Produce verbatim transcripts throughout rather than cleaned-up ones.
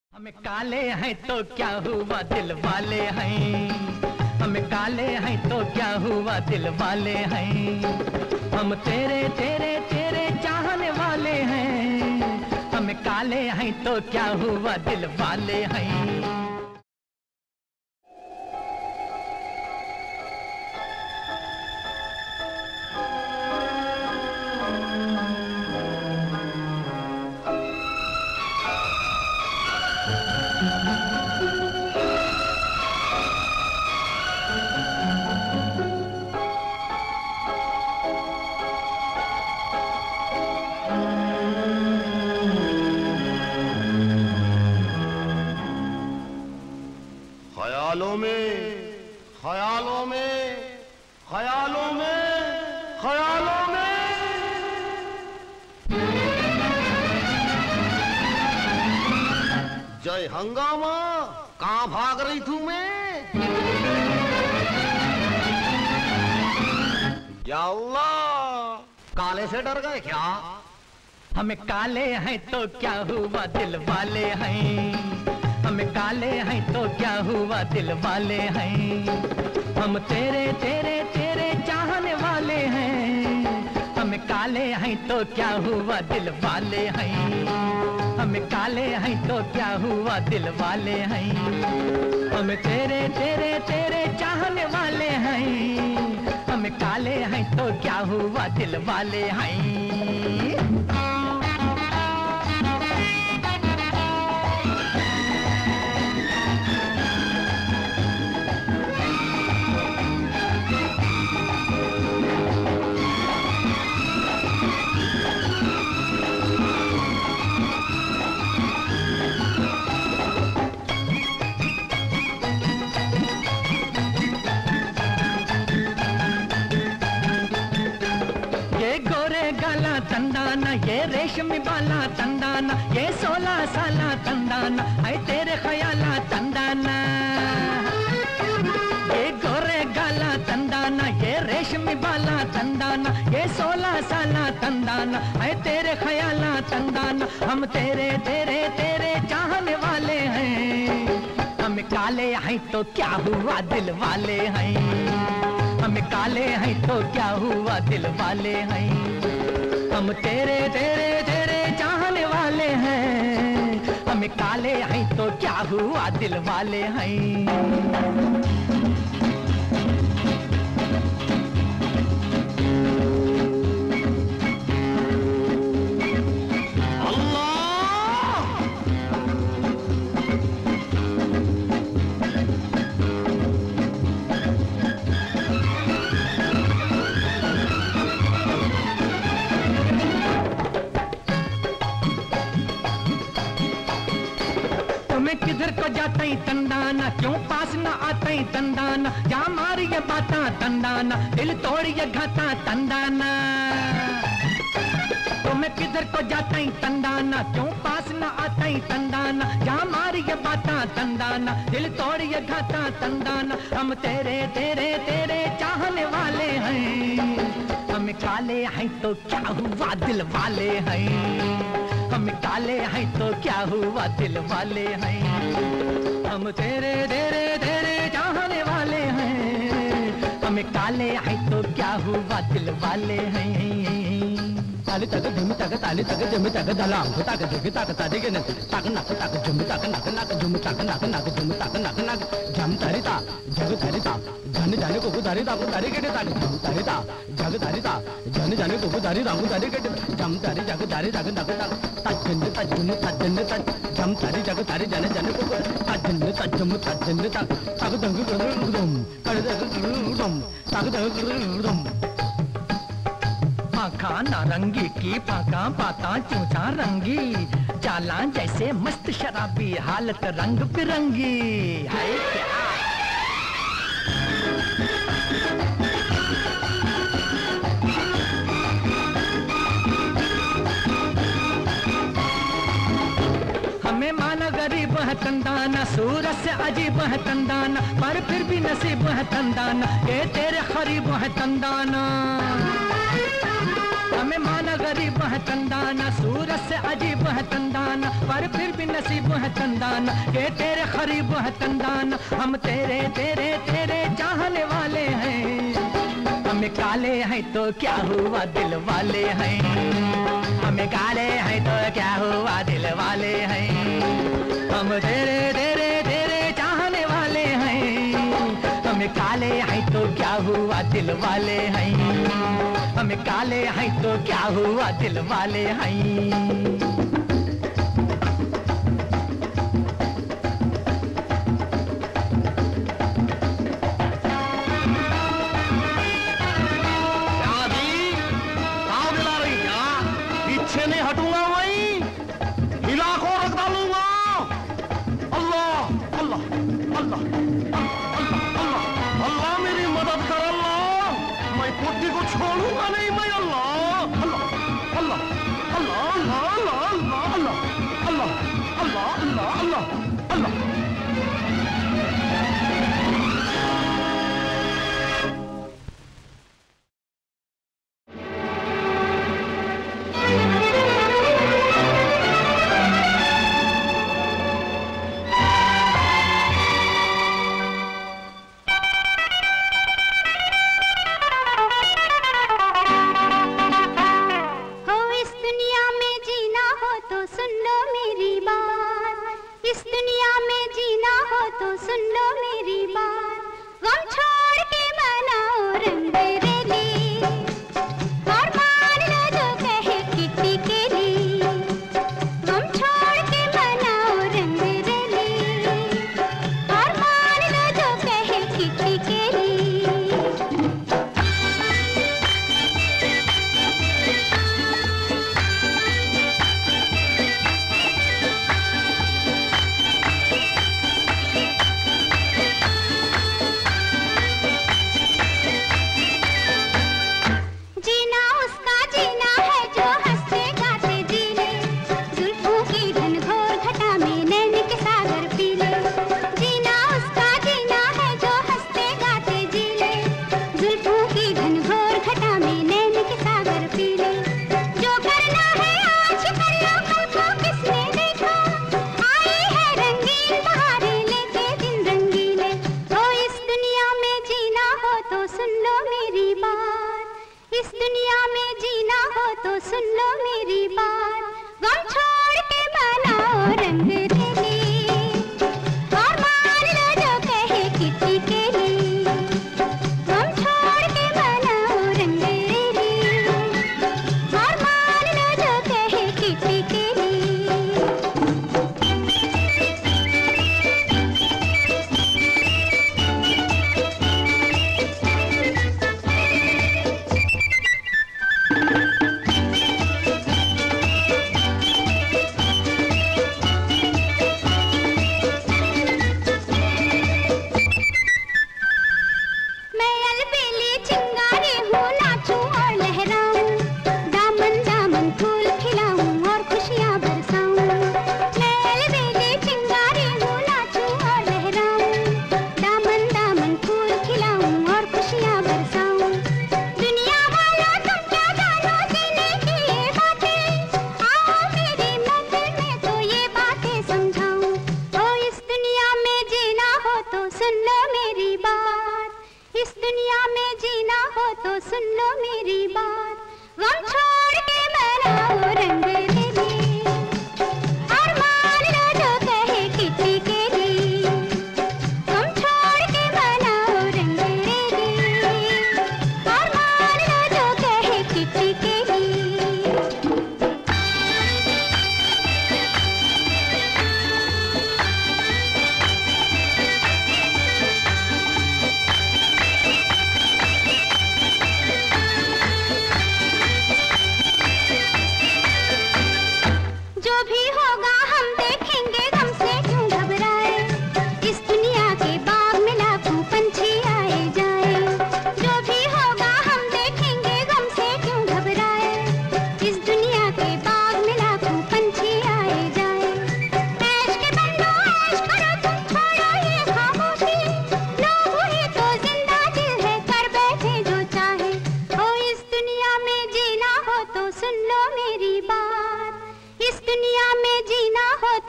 हमें काले हैं तो क्या हुआ दिल वाले हैं, हमें काले हैं तो क्या हुआ दिल वाले हैं। हम तेरे तेरे तेरे चाहने वाले हैं, हमें काले हैं तो क्या हुआ दिल वाले हैं। ख्यालों में ख्यालों में ख्यालों में ख्यालों में जय हंगामा, कहाँ भाग रही थू मैं? या अल्लाह, काले से डर गए क्या? हमें काले हैं तो क्या हुआ दिल वाले हैं, हमें काले हैं तो क्या हुआ दिल वाले हैं। हम तेरे तेरे तेरे चाहने वाले हैं, हमें काले हैं तो क्या हुआ दिल वाले हैं। हमें काले हैं तो क्या हुआ दिल वाले हैं। हम तेरे तेरे तेरे चाहने वाले हैं, हमें काले हैं तो क्या हुआ दिल वाले हैं। तंदाना ये रेशमी बाला तंदाना, ये सोलह साला तंदाना, है तेरे ख्याला तंदाना। ये गोरे गाला तंदाना, ये रेशमी बाला तंदाना, ये सोलह साला तंदाना, है तेरे ख्याला तंदाना। हम तेरे तेरे तेरे चाहने वाले हैं, हमें काले हैं तो क्या हुआ दिल वाले हैं। हमें काले हैं तो क्या हुआ दिल वाले हैं। हम तेरे तेरे तेरे चाहने वाले हैं, हमें काले हैं तो क्या हुआ दिल वाले हैं। किधर को जाते ही तंदाना, क्यों पास न आते ही तंदाना। जा मारी ये बाता तंदाना, दिल तोड़ी ये घाता तंदाना। तो मैं किधर को जाते ही तंदाना, क्यों पास न आते ही तंदाना। जा मारी ये बाता तंदाना, दिल तोड़ी ये घाता तंदाना। हम तेरे तेरे तेरे चाहने वाले हैं, हमें काले हैं तो क्या हुआ दिल वाले हैं। हम काले हैं तो क्या हुआ दिल वाले हैं। हम तेरे तेरे तेरे चाहने वाले हैं, हमें काले हैं तो क्या हुआ दिल वाले हैं। ताली तक झुम तक ताली तक झुम तक दलाम को तक झुम तक ताली के न तक नक तक झुम तक नक नक झुम तक नक नक झुम तक नक नक झम तारी ता जग तारी ता जन जाने को को तारी ता को तारी के ताली झम तारी ता जग तारी ता जन जाने को को तारी ता को तारी के झम तारी जग तारी जग नक नक तजन तजन तजन तज झम तारी जग तारी जन जाने को तजन तजम तजन तक तक दंग गुदम कर दंग गुदम तक दंग गुदम। आँखा नारंगी की पाका पाता चूचा रंगी, चाला जैसे मस्त शराबी हालत रंग बिरंगी है क्या। हमें माना गरीब है तंदाना, सूरत से अजीब है तंदाना, पर फिर भी नसीब है तंदाना, ये तेरे खरीब है तंदाना। हमें माना गरीब है तंदाना, सूरत से अजीब है तंदाना, पर फिर भी नसीब है तंदाना, ये तेरे करीब है तंदाना। हम तेरे तेरे तेरे चाहने वाले हैं, हमें काले हैं तो क्या हुआ दिल वाले हैं, हमें काले हैं तो क्या हुआ दिल वाले हैं। हम तेरे तेरे तेरे चाहने वाले हैं, हमें काले हैं तो क्या हुआ दिल वाले हैं, हमें काले हैं तो क्या हुआ दिल वाले हैं।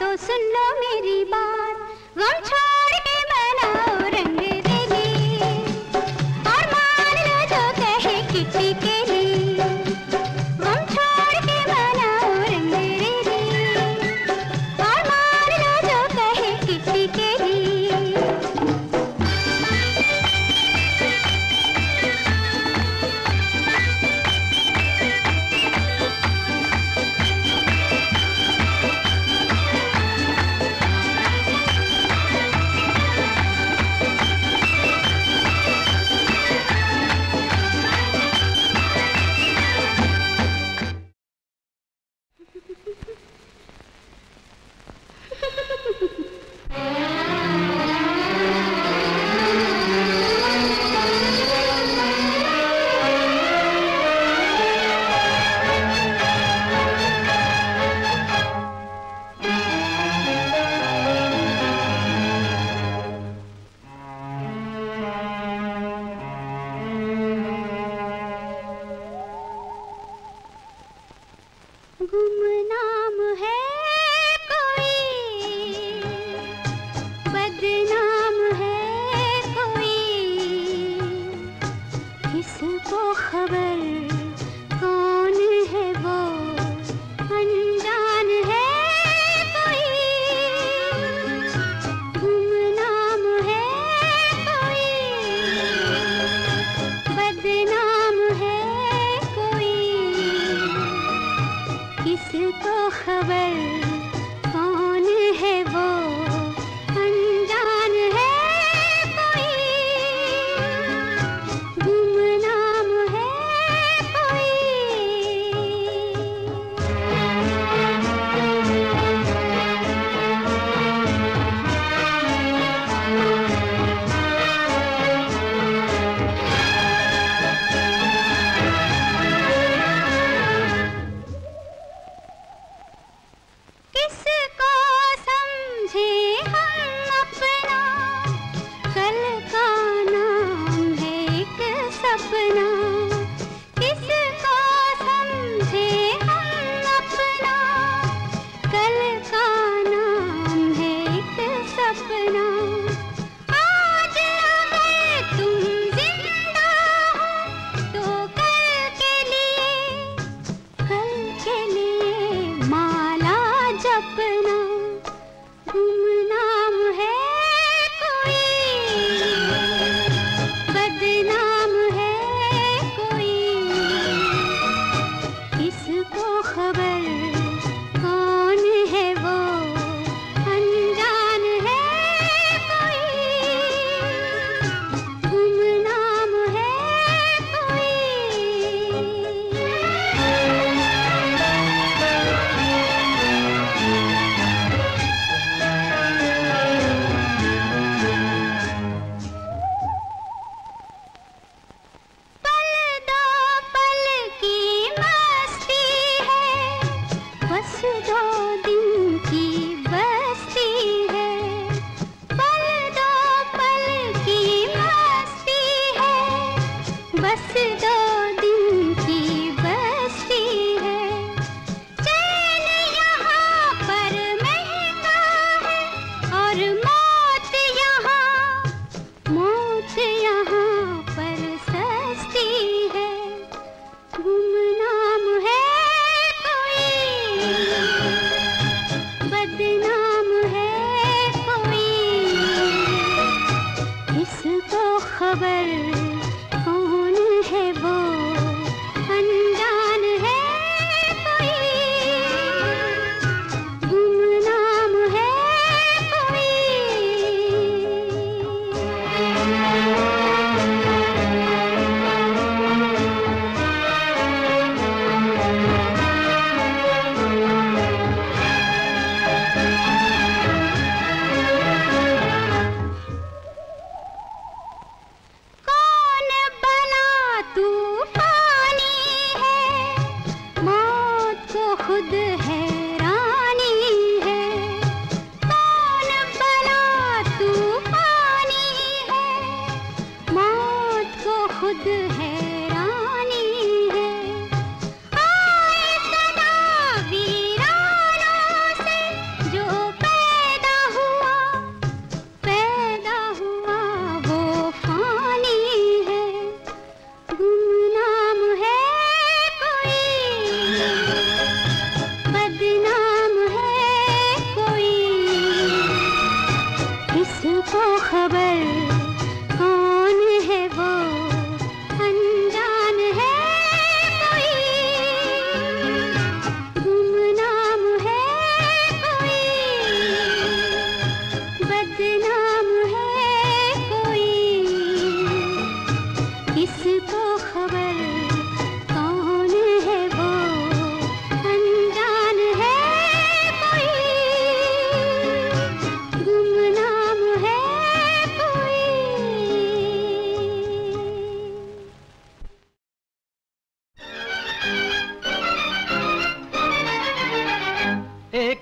तो सुन लो मेरी बात, गम छोड़ के मनाओ रंग रेली, और मान लो जो कहे किटी के लिए। गम छोड़ के मनाओ रंग रेली, और मान लो जो कहे किटी के लिए। गुमनाम है कोई, बदनाम है कोई, किसको खबर कौन है वो, अनजान है कोई। गुमनाम है कोई, बदनाम है कोई, किसको खबर कौन है वो, अनजान है कोई। गुमनाम है किसको समझे हम अपना, कल का नाम है एक सपना। किसको समझे हम अपना, कल का नाम है एक सपना। आज अगर तुम जिंदा हो तो कल के लिए, कल के लिए माला जपना। गुमनाम है कोई, बदनाम है कोई, किसको खबर कौन है वो, अनजान है कोई। गुमनाम है कोई।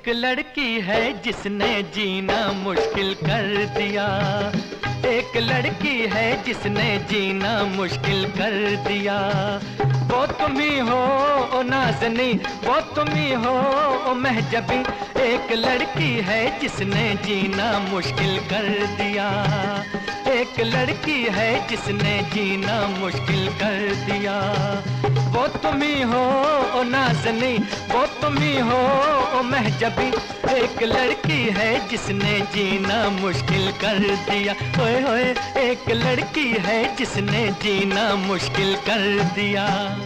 लड़की है जिसने जीना मुश्किल कर दिया, एक लड़की है जिसने जीना मुश्किल कर दिया। वो तुम ही हो ओ नाज़नी, वो तुम ही हो ओ महजबी, एक लड़की है जिसने जीना मुश्किल कर दिया, एक लड़की है जिसने जीना मुश्किल कर दिया। वो तुम ही हो ओ नाज़नी, वो तुम ही हो ओ महजबी, एक लड़की है जिसने जीना मुश्किल कर दिया। ओए होए एक लड़की है जिसने जीना मुश्किल कर दिया।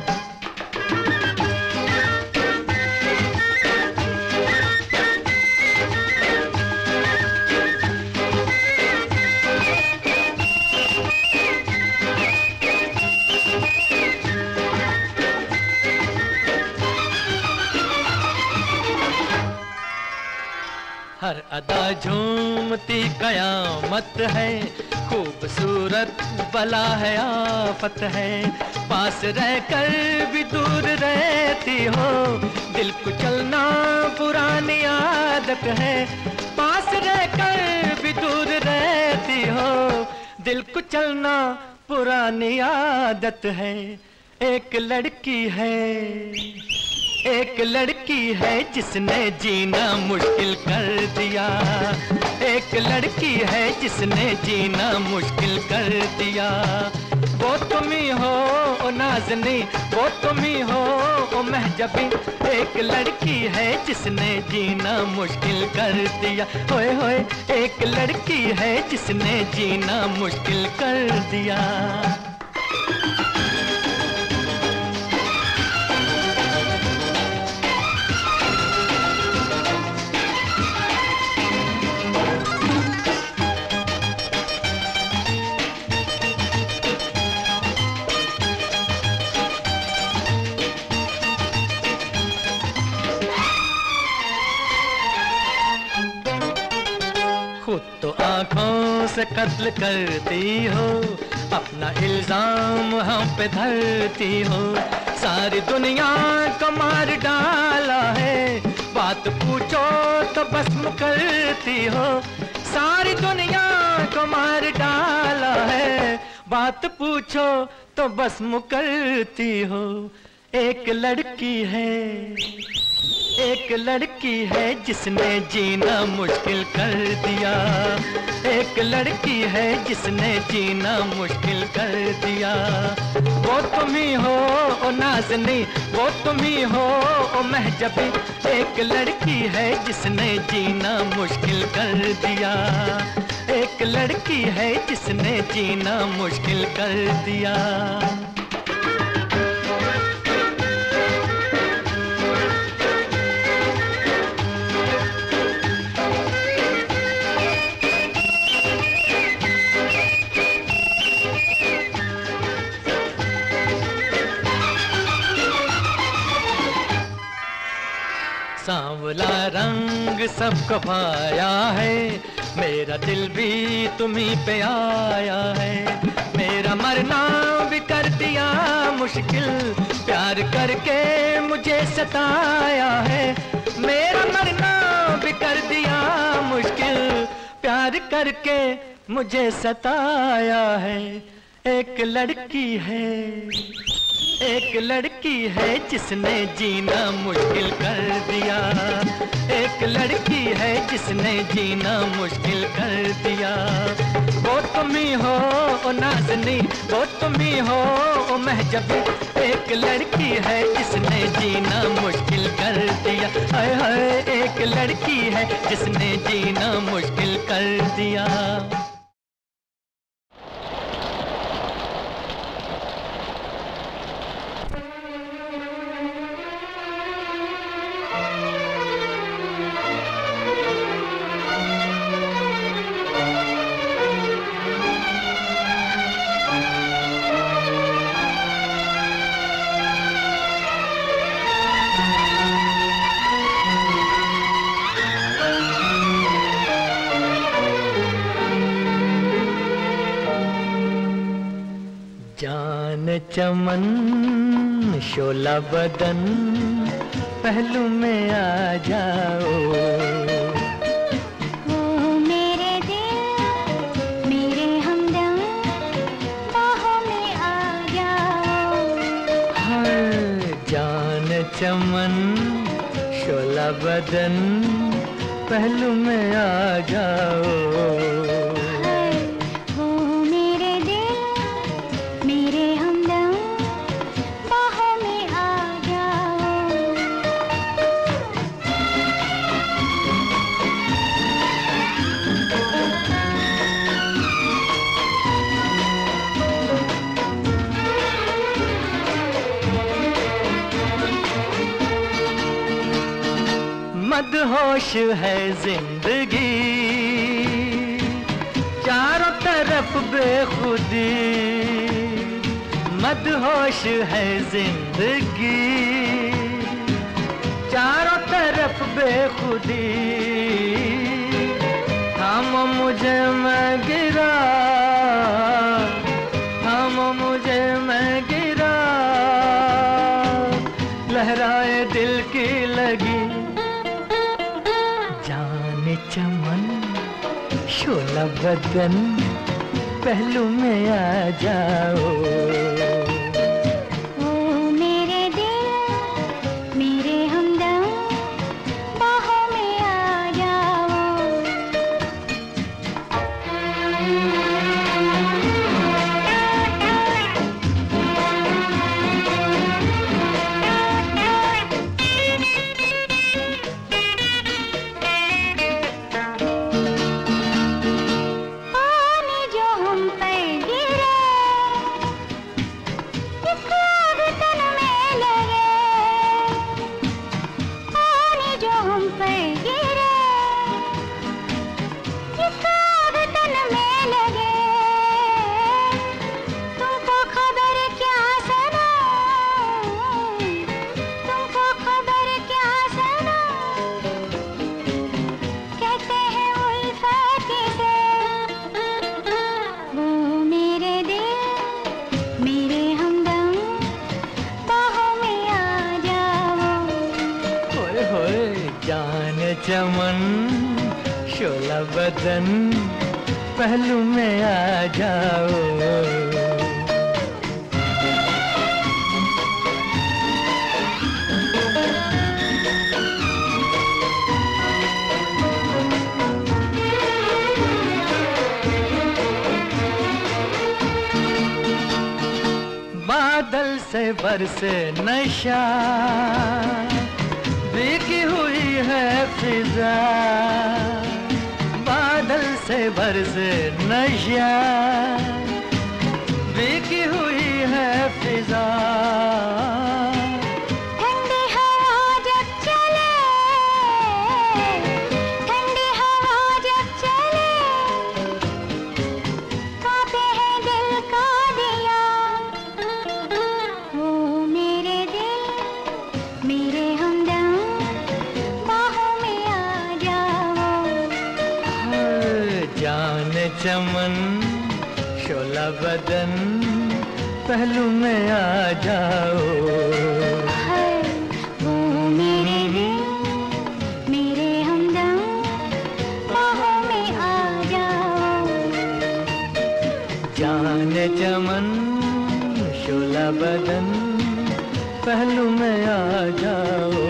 हर अदा झूमती कयामत है, खूबसूरत बला है आफत है, पास रहकर भी दूर रहती हो, दिल कुचलना पुरानी आदत है, पास रहकर भी दूर रहती हो, दिल कुचलना पुरानी आदत है। एक लड़की है, एक लड़की है जिसने जीना मुश्किल कर दिया, एक लड़की है जिसने जीना मुश्किल कर दिया। वो तुम ही हो ओ नाज़नी, वो तुम ही हो ओ महजबी, एक लड़की है जिसने जीना मुश्किल कर दिया। होए होए एक लड़की है जिसने जीना मुश्किल कर दिया। खुद तो आंखों से कत्ल करती हो, अपना इल्जाम हम पे धरती हो, सारी दुनिया को मार डाला है, बात पूछो तो भस्म करती हो, सारी दुनिया को मार डाला है, बात पूछो तो भस्म करती हो। एक लड़की है, एक लड़की है जिसने जीना मुश्किल कर दिया, एक लड़की है जिसने जीना मुश्किल कर दिया। वो तुम ही हो ओ नाज़नी, वो तुम ही हो ओ महजबी, एक लड़की है जिसने जीना मुश्किल कर दिया, एक लड़की है जिसने जीना मुश्किल कर दिया। सांवला रंग सबको भाया है, मेरा दिल भी तुम्हीं पे आया है, मेरा मरना भी कर दिया मुश्किल, प्यार करके मुझे सताया है, मेरा मरना भी कर दिया मुश्किल, प्यार करके मुझे सताया है। एक लड़की है, एक लड़की है जिसने जीना मुश्किल कर दिया, एक लड़की है जिसने जीना मुश्किल कर दिया। वो तुम ही हो ओ नाज़नी, वो तुम ही हो ओ महजबी, एक लड़की है जिसने जीना मुश्किल कर दिया। हाय हाय एक लड़की है जिसने जीना मुश्किल कर दिया। जान चमन शोला बदन पहलू में आ जाओ। ओ मेरे दिल मेरे हमदम बाहों में आ जाओ। हर जान चमन शोला बदन पहलू में आ जाओ। ओ मेरे दिल मेरे हमदम बाहों में आ जाओ। मदहोश है जिंदगी चारों तरफ बेखुदी। मदहोश है जिंदगी चारों तरफ बेखुदी। थामो मुझे मैं गिरा, थामो मुझे मैं गिरा, लहराए दिल की लगी। चमन शोला बदन पहलू में आ जाओ। ओ मेरे दिल मेरे हमदम बाहों में आ जाओ। चमन शोला बदन पहलू में आ जाओ। बादल से बरसे नशा भीगी हुई है फिजा। बादल से बरसे नशा भीगी हुई है फिजा। ठंडी हवा जब चले, ठंडी हवा जब चले, कांपे हैं दिल का दिया। ओ मेरे दिल मेरे हमदम बाहों में आ जाओ। जान चमन शोला बदन पहलू में आ जाओ। ओ मेरे दिल मेरे हमदम बाहों में आ जाओ। जान चमन शोला बदन पहलू में आ जाओ।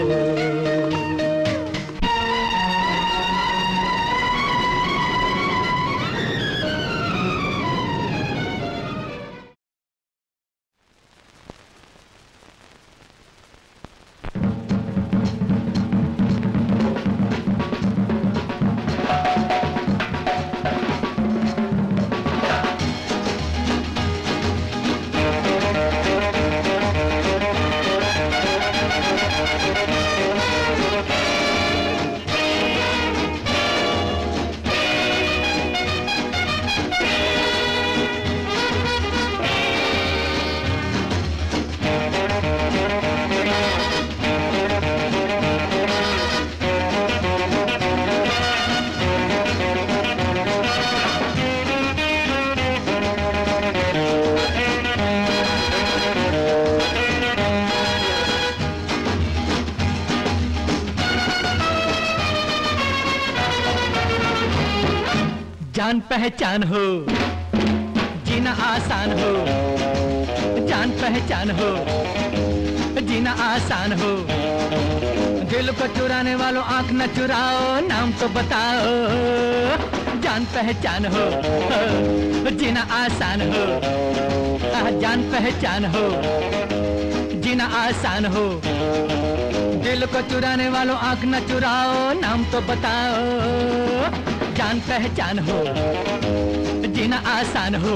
जान पहचान हो, जीना आसान हो, जान पहचान हो, जीना आसान हो। दिल को चुराने वालों आंख न चुराओ, नाम तो बताओ। जान पहचान हो, जीना आसान हो, जान पहचान हो, जीना आसान हो। दिल को चुराने वालों आंख न चुराओ, नाम तो बताओ। जान पहचान हो, जीना आसान हो।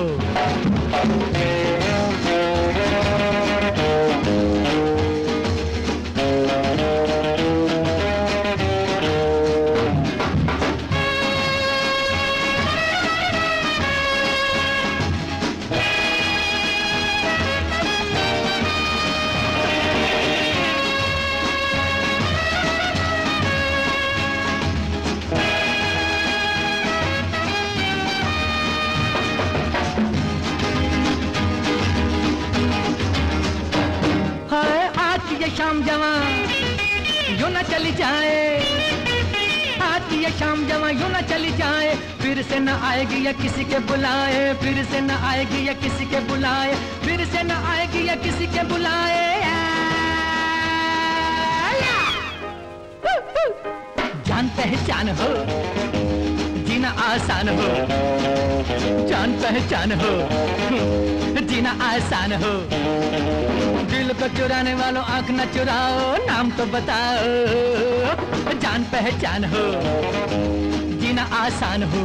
शाम जवां यूं न चली जाए, आती है शाम जवां यूं न चली जाए। फिर से न आएगी या किसी के बुलाए, फिर से न आएगी या किसी के बुलाए, फिर से न आएगी या किसी के बुलाए। जान पहचान हो, जीना आसान हो, जान पहचान हो, जीना आसान हो। दिल को चुराने वालों आंख न चुराओ, नाम तो बताओ। जान पहचान हो, जीना आसान हो।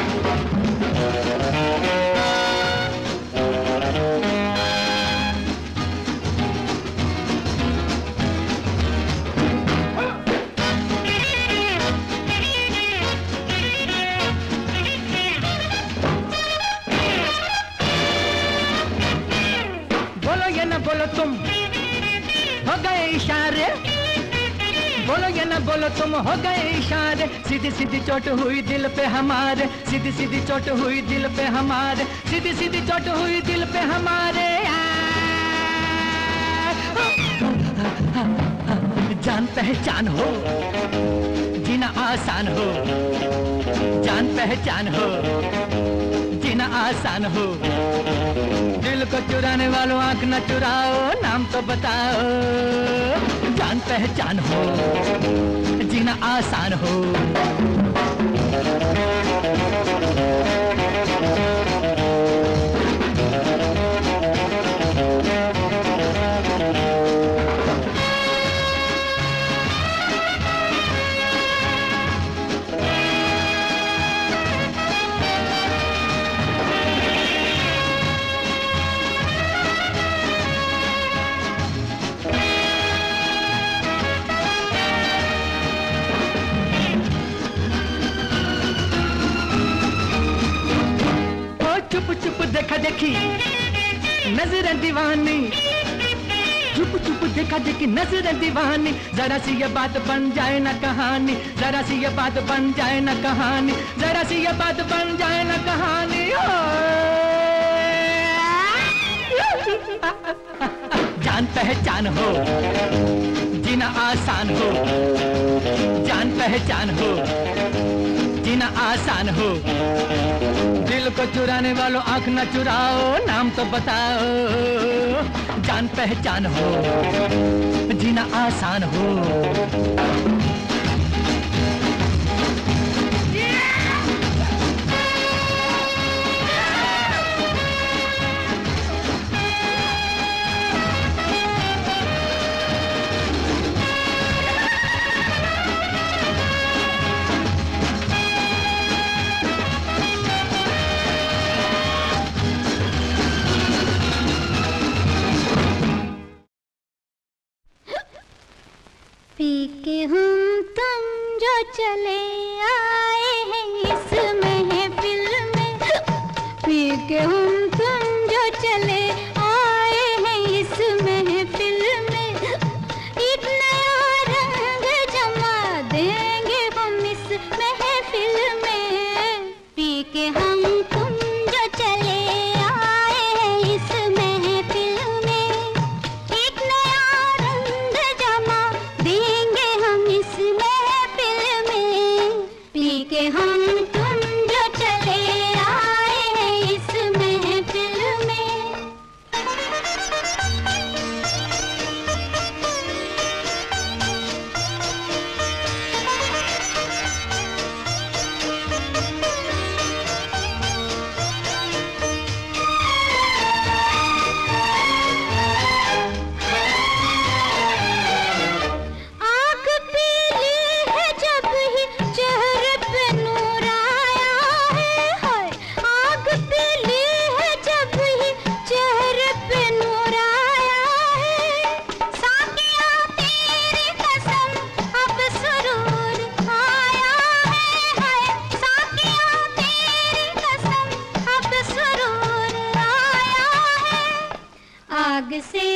बोलो ये ना बोलो तुम हो गए इशारे, बोलो ये ना बोलो तुम हो गए इशारे। सीधी सीधी चोट हुई दिल पे हमारे, सीधी सीधी चोट हुई दिल पे हमारे, सीधी सीधी चोट हुई दिल पे हमारे। जान पहचान हो, जीना आसान हो, जान पहचान हो, जीना आसान हो। दिल को चुराने वालों आंख न चुराओ, नाम तो बताओ। जान पहचान हो, जीना आसान हो। चुप चुप देखा देखी नजरें दीवानी, चुप चुप देखा देखी नजरें दीवानी। जरा सी ये बात बन जाए ना कहानी, जरा सी ये बात बन जाए ना कहानी, जरा सी ये बात बन जाए ना कहानी। जान पहचान हो, जीना आसान हो, जान पहचान हो, जीना आसान हो। दिल को चुराने वालों आंख न चुराओ, नाम तो बताओ। जान पहचान हो, जीना आसान हो। पी के हम तुम जो चले आए हैं इस महफिल में, पी के हम तुम जो चले आए हैं इस महफिल में। एक नया रंग जमा देंगे हम इस महफिल में। पी के हम तुम जो चले आए हैं इस महफिल में, एक नया रंग जमा देंगे हम इस महफिल में। पी के हम तुम जो चले से